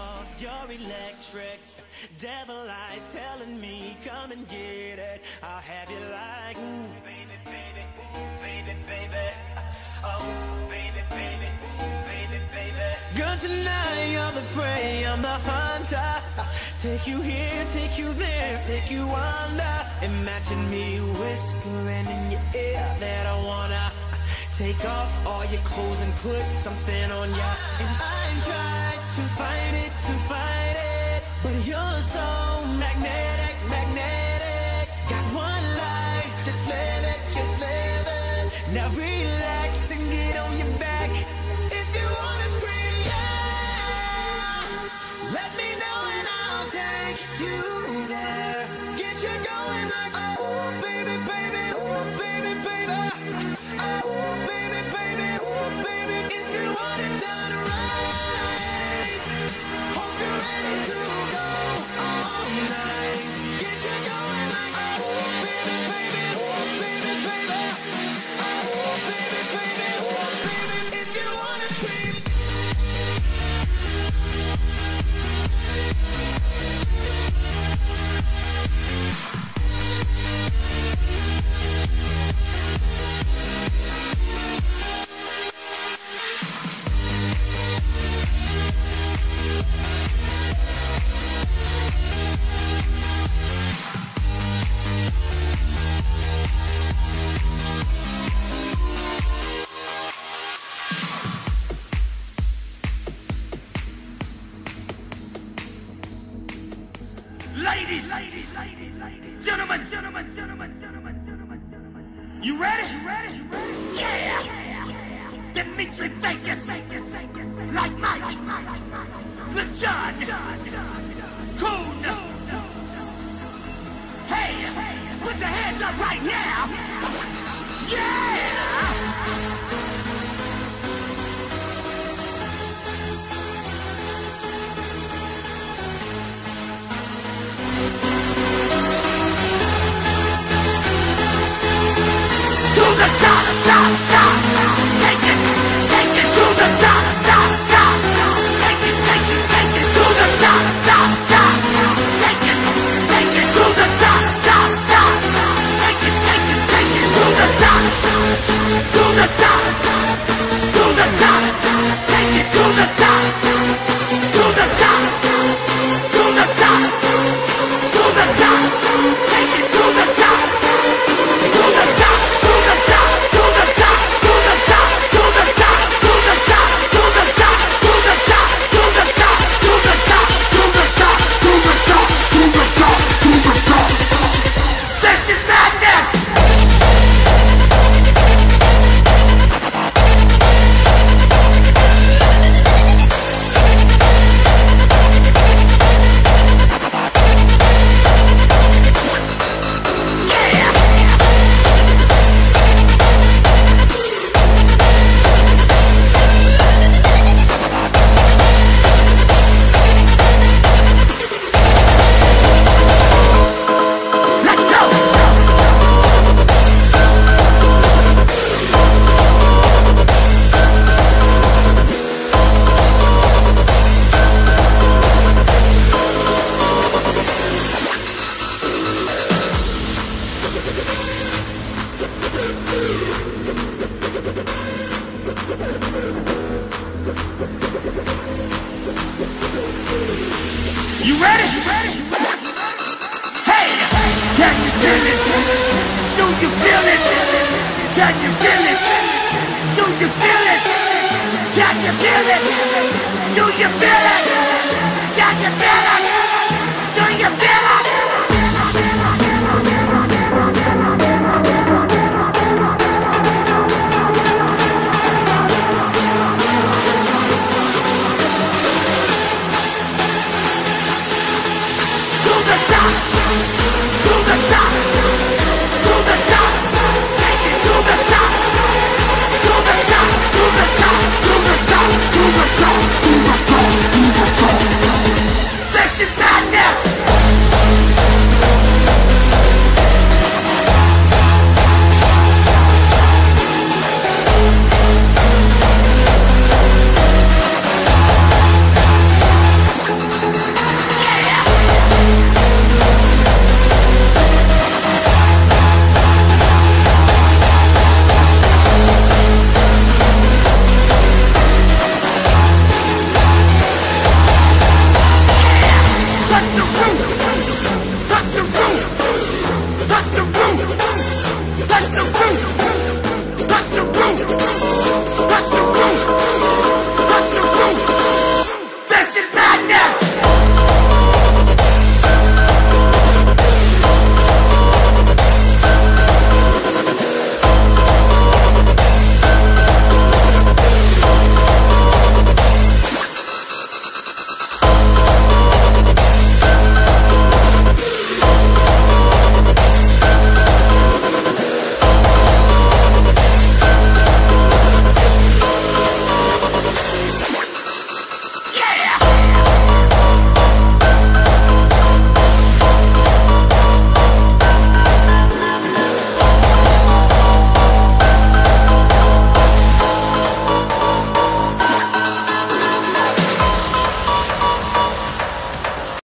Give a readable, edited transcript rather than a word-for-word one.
off your electric. Devil eyes telling me, come and get it. I'll have you like, ooh, baby, baby, ooh, baby, baby. Oh, baby, baby, ooh, baby, baby. Good tonight, you're the prey, I'm the hunter. Take you here, take you there, take you under. Imagine me whispering in your ear that I wanna take off all your clothes and put something on ya. And I tried to fight it, but you're so magnetic, magnetic. Got one life, just live it, just live it. Now relax and get on your back. If you wanna scream, yeah, let me know and I'll take you there. Get you going like, oh, baby, baby, oh, baby, baby. Oh, baby, baby, oh, baby. If you want it done right, hope you're ready to go all night. Get you going like, oh, baby, baby, oh, baby, baby. Oh, baby, baby, oh, baby. If you wanna scream. Ladies, gentlemen, you ready? Yeah! Dimitri Vegas, like Mike, LeJohn, Coon. Hey, put your hands up right now! Yeah! You ready? Hey, can you feel it? Do you feel it? Can you feel it? Do you feel it? Can you feel it?